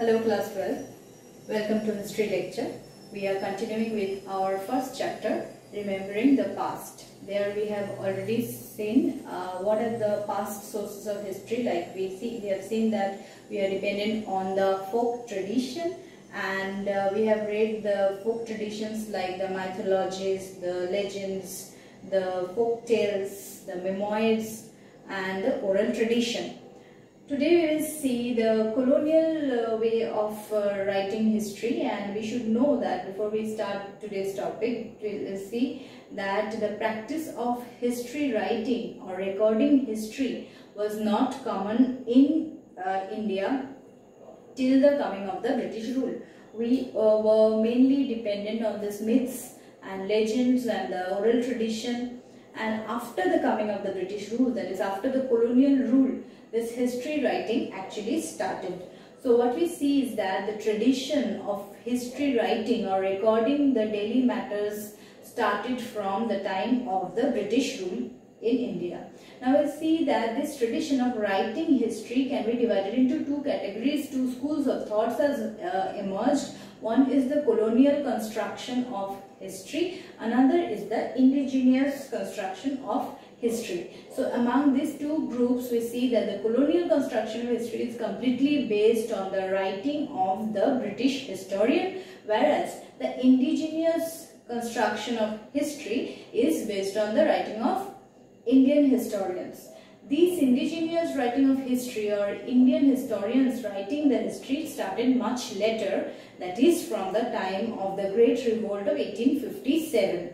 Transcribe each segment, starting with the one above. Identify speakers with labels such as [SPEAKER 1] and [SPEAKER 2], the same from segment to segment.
[SPEAKER 1] Hello class 12, welcome to history lecture. We are continuing with our first chapter, remembering the past. There we have already seen what are the past sources of history. Like we have seen that we are dependent on the folk tradition, and we have read the folk traditions like the mythologies, the legends, the folk tales, the memoirs and the oral tradition. Today we will see the colonial way of writing history, and we should know that before we start today's topic, we will see that the practice of history writing or recording history was not common in India till the coming of the British rule. We were mainly dependent on these myths and legends and the oral tradition, and after the coming of the British rule, that is after the colonial rule, this history writing actually started. So what we see is that the tradition of history writing or recording the daily matters started from the time of the British rule in India. Now we'll see that this tradition of writing history can be divided into two categories. Two schools of thoughts has emerged. One is the colonial construction of history, another is the indigenous construction of history. So among these two groups, we see that the colonial construction of history is completely based on the writing of the British historian, whereas the indigenous construction of history is based on the writing of Indian historians. These indigenous writing of history or Indian historians writing the history started much later, that is from the time of the Great Revolt of 1857.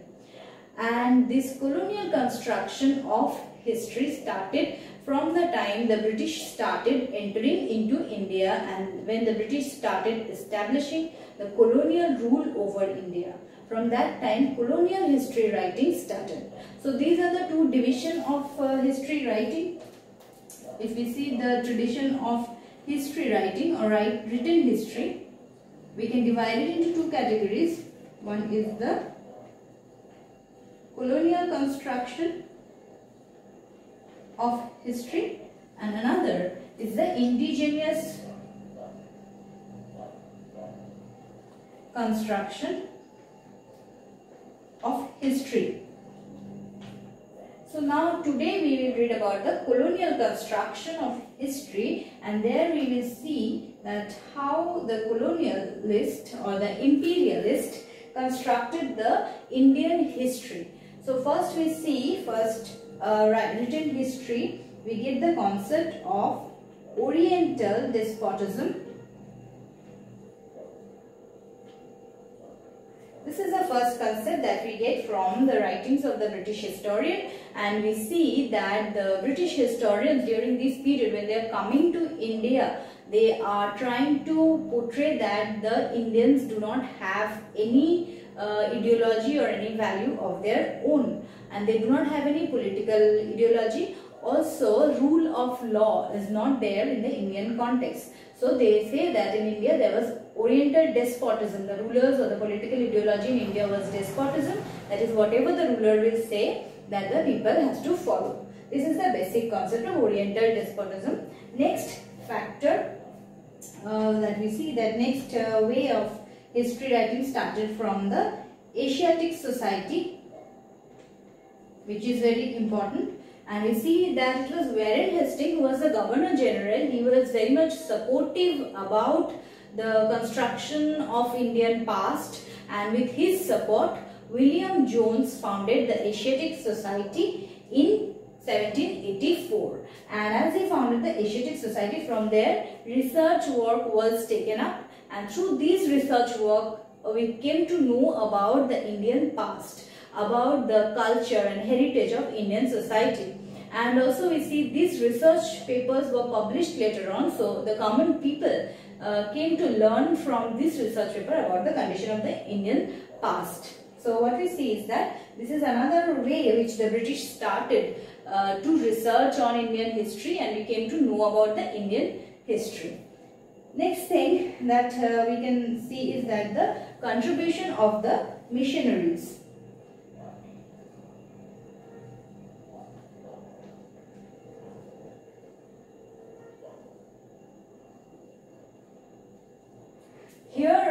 [SPEAKER 1] And this colonial construction of history started from the time the British started entering into India, and when the British started establishing the colonial rule over India. From that time, colonial history writing started. So these are the two divisions of history writing. If we see the tradition of history writing or written history, we can divide it into two categories. One is the colonial construction of history and another is the indigenous construction of history. So now today we will read about the colonial construction of history, and there we will see that how the colonialist or the imperialist constructed the Indian history. So first we see written history, we get the concept of Oriental despotism. This is the first concept that we get from the writings of the British historian, and we see that the British historians during this period, when they are coming to India, they are trying to portray that the Indians do not have any ideology or any value of their own, and they do not have any political ideology. Also, rule of law is not there in the Indian context. So they say that in India there was Oriental despotism. The rulers or the political ideology in India was despotism. That is, whatever the ruler will say, that the people has to follow. This is the basic concept of Oriental despotism. Next factor that we see, that next way of history writing started from the Asiatic Society, which is very important. And we see that it was Warren Hastings who was the Governor General. He was very much supportive about the construction of Indian past, and with his support, William Jones founded the Asiatic Society in 1784. And as he founded the Asiatic Society, from there research work was taken up, and through these research work we came to know about the Indian past, about the culture and heritage of Indian society. And also we see these research papers were published later on, so the common people came to learn from this research paper about the condition of the Indian past. So what we see is that this is another way which the British started to research on Indian history, and we came to know about the Indian history. Next thing that we can see is that the contribution of the missionaries.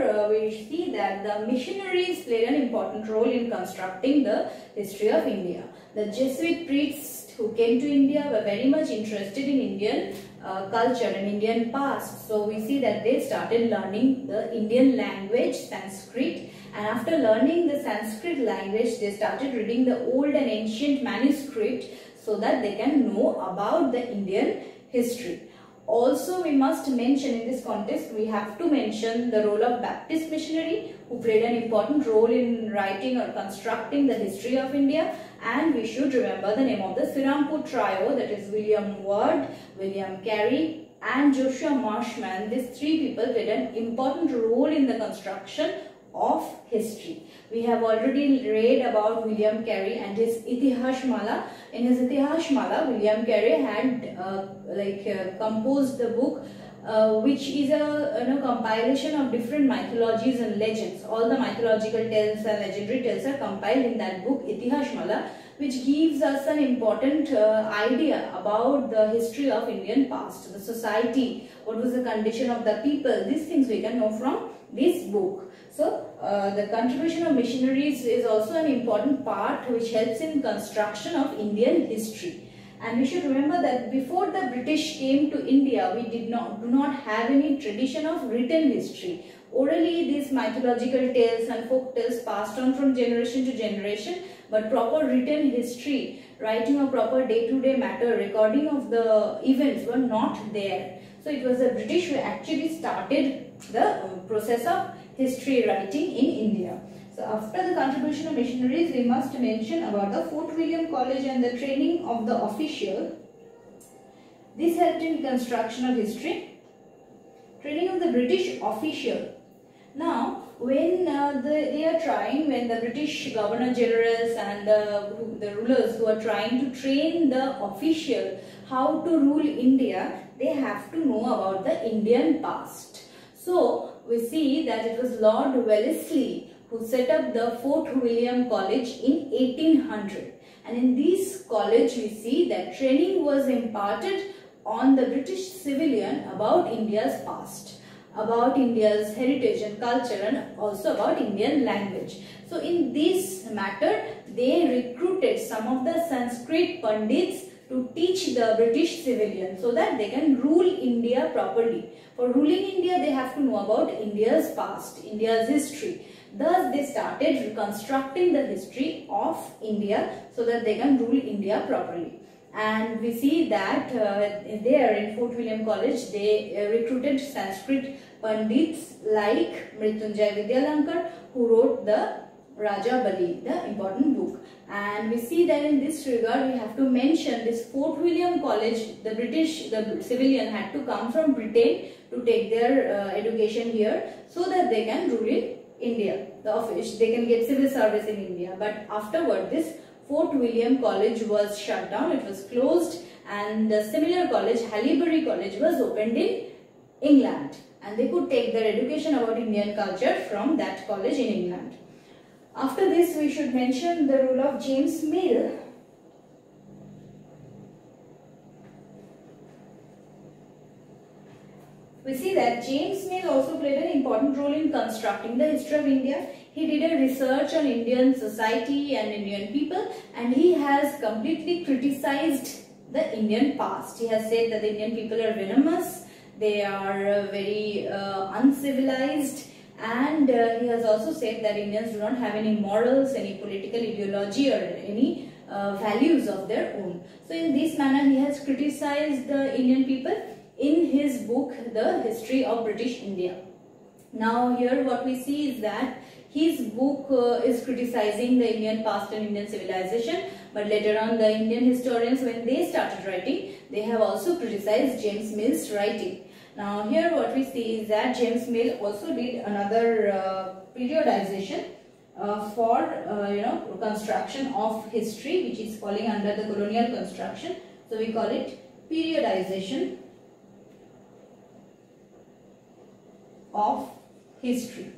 [SPEAKER 1] we see that the missionaries played an important role in constructing the history of India. The Jesuit priests who came to India were very much interested in Indian culture and Indian past. So we see that they started learning the Indian language, Sanskrit, and after learning the Sanskrit language, they started reading the old and ancient manuscript so that they can know about the Indian history. Also, we must mention in this context, we have to mention the role of Baptist missionary who played an important role in writing or constructing the history of India. And we should remember the name of the Serampore trio, that is William Ward, William Carey and Joshua Marshman. These three people played an important role in the construction of history. We have already read about William Carey and his Itihasmala. In his Itihasmala, William Carey had composed the book which is a compilation of different mythologies and legends. All the mythological tales and legendary tales are compiled in that book Itihasmala, which gives us an important idea about the history of Indian past, the society, what was the condition of the people. These things we can know from this book. So the contribution of missionaries is also an important part which helps in construction of Indian history. And we should remember that before the British came to India, we do not have any tradition of written history. Orally, these mythological tales and folk tales passed on from generation to generation, but proper written history, writing a proper day-to-day matter, recording of the events were not there. So it was the British who actually started the process of history writing in India. So after the contribution of missionaries, we must mention about the Fort William College and the training of the official. This helped in construction of history. Training of the British official. Now, when when the British Governor Generals and the rulers who are trying to train the official how to rule India, they have to know about the Indian past. So, we see that it was Lord Wellesley who set up the Fort William College in 1800. And in this college, we see that training was imparted on the British civilian about India's past, about India's heritage and culture, and also about Indian language. So in this matter, they recruited some of the Sanskrit Pandits to teach the British civilians so that they can rule India properly. For ruling India, they have to know about India's past, India's history. Thus, they started reconstructing the history of India so that they can rule India properly. And we see that there in Fort William College, they recruited Sanskrit Pandits like Mrityunjay Vidyalankar, who wrote the Raja Bali, the important book. And we see that in this regard, we have to mention this Fort William College. The civilian had to come from Britain to take their education here so that they can rule in India. They can get civil service in India. But afterward, this Fort William College was shut down. It was closed, and the similar college, Haileybury College, was opened in England. And they could take their education about Indian culture from that college in England. After this, we should mention the role of James Mill. We see that James Mill also played an important role in constructing the history of India. He did a research on Indian society and Indian people, and he has completely criticized the Indian past. He has said that the Indian people are venomous, they are very uncivilized, and he has also said that Indians do not have any morals, any political ideology, or any values of their own. So in this manner, he has criticized the Indian people in his book, The History of British India. Now here what we see is that his book is criticizing the Indian past and Indian civilization, but later on the Indian historians, when they started writing, they have also criticized James Mill's writing. Now here what we see is that James Mill also did another periodization for construction of history, which is falling under the colonial construction. So we call it periodization of history.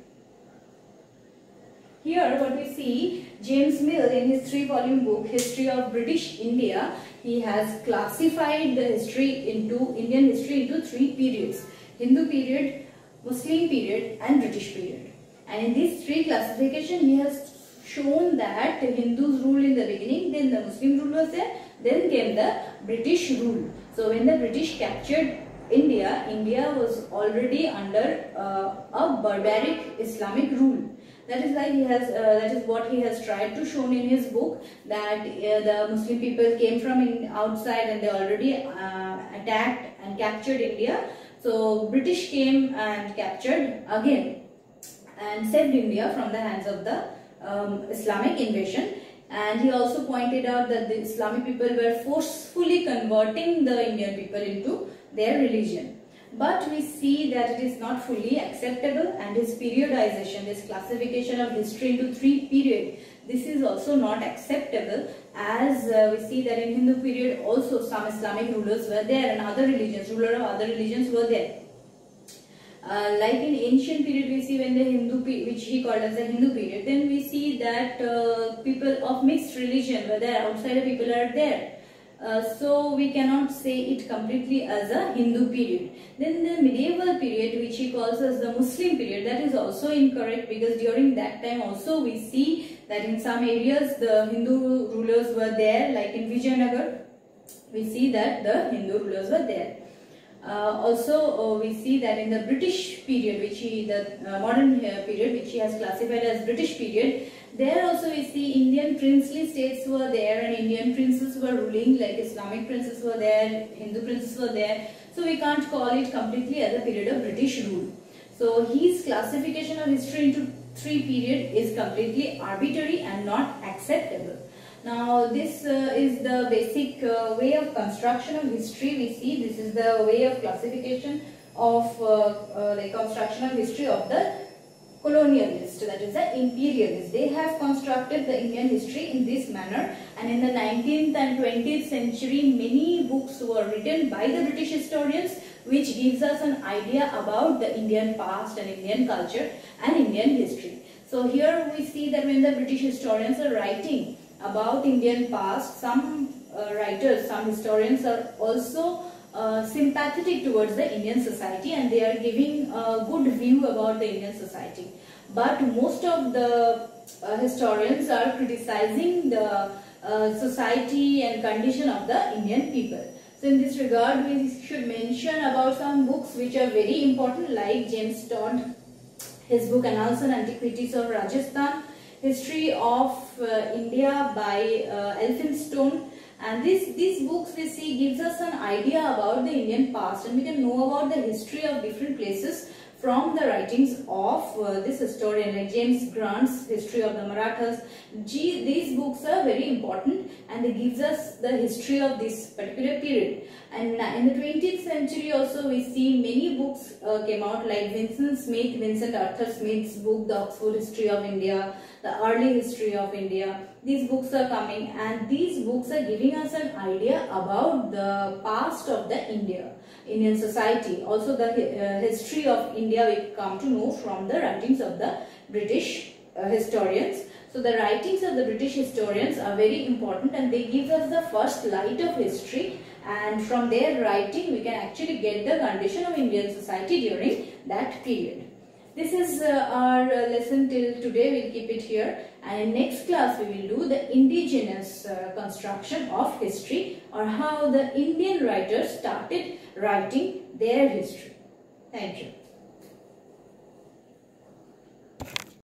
[SPEAKER 1] Here what we see, James Mill in his 3-volume book History of British India, he has classified the Indian history into 3 periods: Hindu period, Muslim period and British period. And in these three classification, he has shown that Hindus ruled in the beginning, then the Muslim rule was there, then came the British rule. So when the British captured India, India was already under a barbaric Islamic rule. That is why he has, that is what he has tried to show in his book, that the Muslim people came from outside and they already attacked and captured India. So British came and captured again and saved India from the hands of the Islamic invasion. And he also pointed out that the Islamic people were forcefully converting the Indian people into their religion. But we see that it is not fully acceptable, and his periodization, this classification of history into three periods, this is also not acceptable, as we see that in Hindu period also some Islamic rulers were there and other religions, rulers of other religions were there. Like in ancient period, we see when the Hindu, which he called as the Hindu period, then we see that people of mixed religion were there, outsider people are there. So we cannot say it completely as a Hindu period. Then the medieval period, which he calls as the Muslim period, that is also incorrect, because during that time also we see that in some areas the Hindu rulers were there, like in Vijayanagar, we see that the Hindu rulers were there. Also we see that in the British period, which modern period, which he has classified as British period, there also we see Indian princely states were there and Indian princes were ruling, like Islamic princes were there, Hindu princes were there. So we can't call it completely as a period of British rule. So his classification of history into three periods is completely arbitrary and not acceptable. Now this is the basic way of construction of history. We see this is the way of classification of the construction of history of the colonialist, that is the imperialist. They have constructed the Indian history in this manner, and in the 19th and 20th century many books were written by the British historians, which gives us an idea about the Indian past and Indian culture and Indian history. So here we see that when the British historians are writing about Indian past, some writers, some historians are also sympathetic towards the Indian society, and they are giving a good view about the Indian society. But most of the historians are criticizing the society and condition of the Indian people. So in this regard, we should mention about some books which are very important, like James Todd, his book Annals and Antiquities of Rajasthan, History of India by Elphinstone. And these books we see gives us an idea about the Indian past, and we can know about the history of different places from the writings of this historian, like James Grant's History of the Marathas. These books are very important, and they gives us the history of this particular period. And in the 20th century also we see many books came out, like Vincent Arthur Smith's book, The Oxford History of India, The Early History of India. These books are coming, and these books are giving us an idea about the past of the Indian society. Also the history of India we come to know from the writings of the British historians. So the writings of the British historians are very important, and they give us the first light of history, and from their writing we can actually get the condition of Indian society during that period. This is our lesson till today. We'll keep it here, and in next class we will do the indigenous construction of history, or how the Indian writers started writing their history. Thank you.